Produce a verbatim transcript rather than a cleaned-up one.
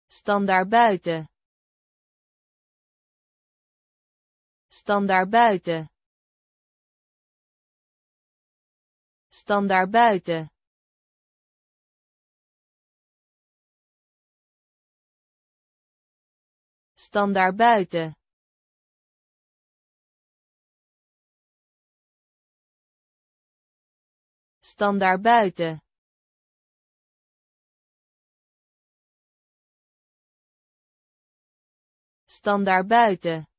Standaard buiten. Standaard buiten. Standaard buiten. Standaard buiten. Standaard buiten. Standaard buiten.